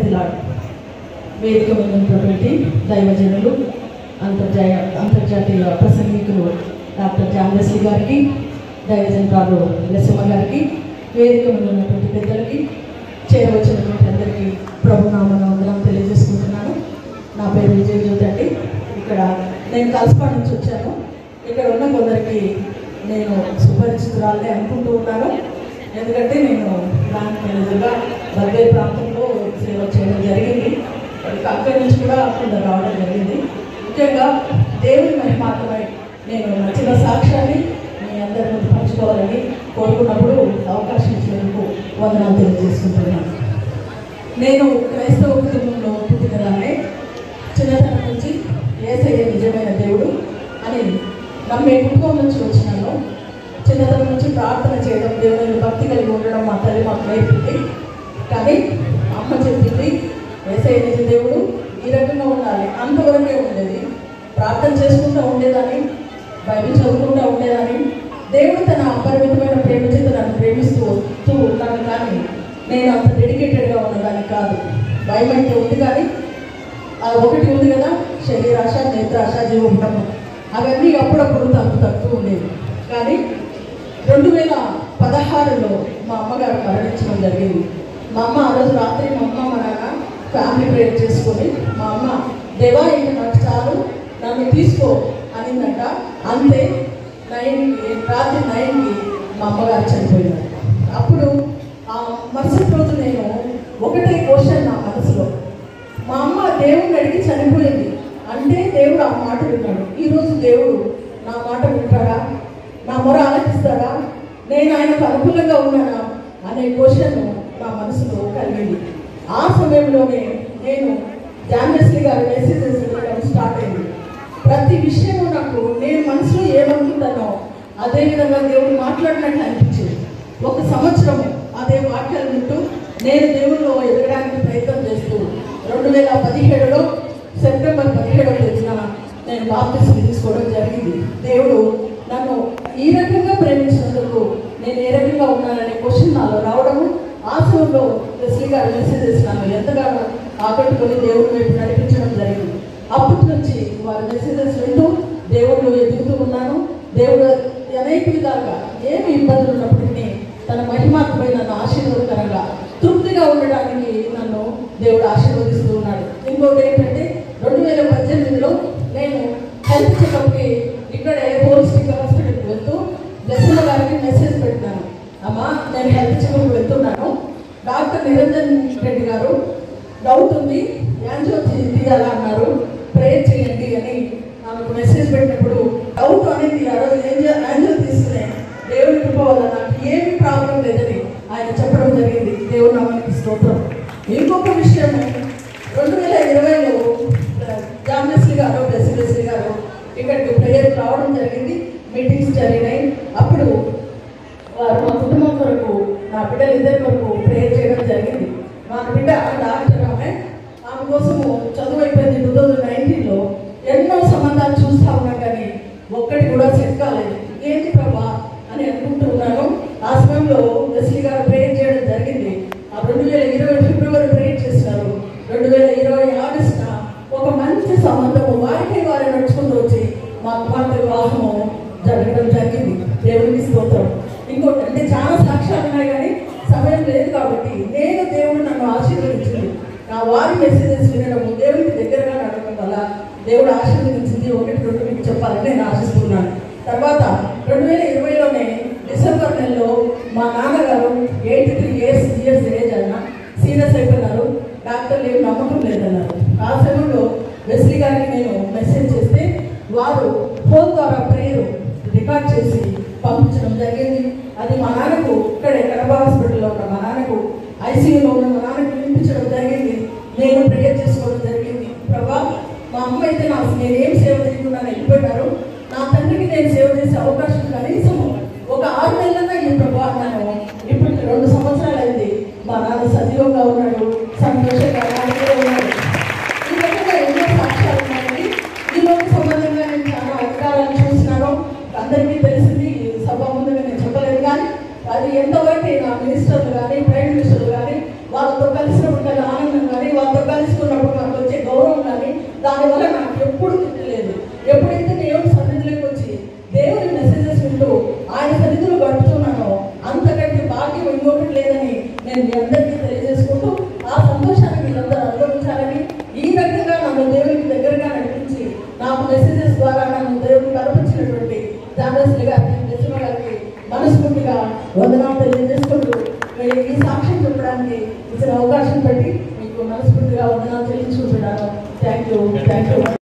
ప్రైజ్లాడ్. వేదిక మీద ఉన్నటువంటి దైవజనులు, అంతర్జాతీయ ప్రసంగికులు డాక్టర్ జాన్వెస్లీ గారికి, దైవజనురాలు లెసమ్మ గారికి, వేదిక మీద ఉన్నటువంటి పెద్దలకి, చేరవచ్చినటువంటి అందరికీ ప్రభునామన వందనం తెలియజేసుకుంటున్నాను. నా పేరు విజయ జ్యోతి అండి. ఇక్కడ నేను కల్పన నుంచి వచ్చాను. ఇక్కడ ఉన్న కొందరికి నేను సుపరిచితురాలే అనుకుంటూ ఉన్నాను. ఎందుకంటే నేను బ్యాంక్ మేనేజర్గా బద్వేల్ ప్రాంతంలో సేవ చేయడం జరిగింది. అక్కడి నుంచి కూడా కొందరు రావడం జరిగింది. ముఖ్యంగా దేవుని మహిమాత్మై నేను నచ్చిన సాక్ష్యాన్ని మీ అందరి ముందు పంచుకోవాలని కోరుకున్నప్పుడు అవకాశం ఇచ్చినందుకు వందనాలు తెలియజేసుకుంటున్నాను. నేను క్రైస్తవ కుటుంబంలో పుట్టినదాన్ని. చిన్నతనం నుంచి యేసయ్య నిజమైన దేవుడు అని నమ్మే కుటుంబం నుంచి వచ్చినాను. చిన్నతనం నుంచి ప్రార్థన చేయడం, దేవుని భక్తి కలిగి ఉండడం మా తల్లి మాకు నేర్పింది. కానీ అమ్మ చెప్పింది యేసయ్య నిజ దేవుడు, ఈ రకంగా ఉండాలి, అంతవరకే ఉండేది. ప్రార్థన చేసుకుంటూ ఉండేదాన్ని, బైబిల్ చదువుకుంటూ ఉండేదాన్ని. దేవుడు తన అపరిమితమైన ప్రేమ చేత నన్ను ప్రేమిస్తూ వస్తూ ఉన్నాను. కానీ నేను అంత డెడికేటెడ్గా ఉన్నదాన్ని కాదు. భయం అయితే ఉంది, కానీ ఒకటి ఉంది కదా, శరీరాశ, నేత్రాశ, జీవము, అవన్నీ అప్పుడప్పుడు తగ్గుతూ ఉండేది. కానీ 2016లో మా అమ్మగారు మరణించడం జరిగింది. మా అమ్మ ఆ రోజు రాత్రి మా నాన్న ఫ్యామిలీ ప్రేయర్ చేసుకొని, మా అమ్మ దేవా ఇంక నాకు చాలు, నన్ను తీసుకో అనిందంట. అంతే రాత్రి 9కి మా అమ్మగారు చనిపోయినారు. అప్పుడు ఆ మరుసటి రోజు నేను ఒకటే క్వశ్చన్ నా మనసులో, మా అమ్మ దేవుడిని అడిగి చనిపోయింది అంటే దేవుడు ఆ మాట విన్నాడు. ఈరోజు దేవుడు నా మాట వింటాడా, నా మొర ఆలకిస్తాడా, నేను ఆయనకు అనుకూలంగా ఉన్నానా అనే క్వశ్చన్ నా మనసులో కలిగింది. ఆ సమయంలోనే నేను జాన్వెస్లీ గారి మెసేజెస్ స్టార్ట్ అయింది. ప్రతి విషయము నాకు నేను మనసులో ఏమనుకుంటానో అదేవిధంగా దేవుడు మాట్లాడినట్లు అనిపించింది. 1 సంవత్సరం అదే వాక్యాలు వింటూ నేను దేవుల్లో ఎదగడానికి ప్రయత్నం చేస్తూ 2017లో సెప్టెంబర్ 17వ తేదీన నేను బాప్తిస్మం తీసుకోవడం జరిగింది. దేవుడు నన్ను ఈ రకంగా ప్రేమించినందుకు నేను ఏ రకంగా ఉన్నాననే క్వశ్చన్ నాలో రావడము, ఆ సమయంలో లెస్లీ గారు మెసేజెస్ నన్ను ఎంతగానో ఆకట్టుకొని దేవుడి వైపు నడిపించడం జరిగింది. అప్పటి నుంచి వారి మెసేజెస్ వింటూ దేవుడు ఎదుగుతూ ఉన్నాను. దేవుడు అనేక విధాలుగా ఏమి ఇబ్బందులు ఉన్నప్పటికీ తన మహిమాత్మై నన్ను ఆశీర్వాదకరంగా తృప్తిగా ఉండడానికి నన్ను దేవుడు ఆశీర్వదిస్తూ ఉన్నాడు. ఇంకోటి ఏంటంటే 2018లో నేను హెల్త్ చెకప్కి ఇక్కడే హోలిస్టిక్ హాస్పిటల్కి వెళ్తూ లెసమ్మ గారికి మెసేజ్ పెట్టినాను. అమ్మా నేను హెల్త్ చెకప్కి వెళ్తున్నాను, డాక్టర్ నిరంజన్ రెడ్డి గారు డౌట్ ఉంది, యాంజియో తీయాలా అన్నారు, ప్రేయర్ చేయండి అని నాకు మెసేజ్ పెట్టినప్పుడు డౌట్ అనేది ఆ రోజు యాంజియో తీసుకునే దేవుని కృప వల్ల నాకు ఏమి ప్రాబ్లం లేదని ఆయన చెప్పడం జరిగింది. దేవుని నామానికి స్తోత్రం. ఇంకొక విషయం, 2020లో జాన్వెస్లీ గారు, లెస్లీ గారు ఇక్కడికి ప్రేయర్కి రావడం జరిగింది. మీటింగ్స్ జరిగినాయి. అప్పుడు వారు మా కుటుంబం కొరకు, నా బిడ్డలిద్దరి కొరకు ప్రేయర్ చేయడం జరిగింది. మా బిడ్డ డాక్టర్, ఆమె కోసము చదువు అయిపోయింది 2019లో. ఎన్నో సంబంధాలు చూస్తూ ఉన్నాం, కానీ ఒక్కటి కూడా సెట్ కాలేదు. ఏంటి ప్రభా అని అనుకుంటూ ఉన్నాను. ఆ సమయంలో లెస్లీ గారు ప్రేయర్ చేయడం జరిగింది. ఆ 2020 ఫిబ్రవరి ప్రేయర్ చేసినారు. 2020 ఆగస్టున ఒక మంచి సంబంధము వారికి వారే నడుచుకుంటూ వచ్చి మా కుమార్తె వివాహము జరగడం జరిగింది. దేవునికి స్తోత్రం. ఇంకోటి అంటే చాలా సాక్ష్యాలు ఉన్నాయి, కానీ సమయం లేదు కాబట్టి నేను దేవుడు నన్ను ఆశీర్వదించింది. నా వారి మెసేజెస్ వినడము, దేవునికి దగ్గరగా నడవడం వల్ల దేవుడు ఆశీర్వదించింది. 1-2 మీకు చెప్పాలని నేను ఆశిస్తున్నాను. తర్వాత 2020లోనే డిసెంబర్ నెలలో మా నాన్నగారు 83 ఇయర్స్ ఏజ్ అన్న సీరియస్ అయిపోయినారు. డాక్టర్లు ఏం నమ్మకం లేదన్నారు. ఆ సమయంలో లెస్లీ గారికి నేను మెసేజ్ చేస్తే వారు ఫోన్ ద్వారా ప్రేయర్ రికార్డ్ చేసి పంపించడం జరిగింది. అది మా నాన్నకు ఇక్కడే కడప హాస్పిటల్లో ఉన్న మా నాన్నకు, ఐసీయూలో ఉన్న మా నాన్నకు వినిపించడం జరిగింది. నేను ప్రేయర్ చేసుకోవడం జరిగింది. ప్రభా, మా అమ్మ అయితే నేనేం సేవ చేయకుండా వెళ్ళిపోయినారు, నా తండ్రికి నేను సేవ చేసే అవకాశం కనీసం ఒక 6 నెలలన్నా ఈ ప్రభా అన్నాను. ఇప్పుడు 2 సంవత్సరాలు అయింది. మా నాన్న సజీవంగా ఉన్నాడు, సంతోషంగా ఉన్నాడు. ఈ రకంగా ఎన్నో సాక్ష్యాలు ఉన్నాయండి. ఈ రోజు సంబంధంగా నేను చాలా అధికారాలు చూసినాను. అందరికీ తెలిసింది, సభ ముందుగా నేను చెప్పలేదు. కానీ అది ఎంతవరకు నా మినిస్టర్లు కానీ, ప్రైమ్ మినిస్టర్లు కానీ వాళ్ళతో కలిసినప్పుడు ఆనందం కానీ, మీ అందరికీ తెలియజేసుకుంటూ ఆ సంతోషాన్ని మీరందరూ అనుభవించాలని, ఈ రకంగా నన్ను దేవునికి దగ్గరగా నడిపించి నాకు మెసేజెస్ ద్వారా నన్ను దేవుడిని కల్పించినటువంటి జానశ్రీ గారికి, నరసింహ గారికి మనస్ఫూర్తిగా వందనాలు తెలియజేసుకుంటూ ఈ సాక్ష్యం చెప్పడానికి ఇచ్చిన అవకాశం బట్టి మీకు మనస్ఫూర్తిగా వందనాలు చెల్లించుకుంటున్నాను. Thank you.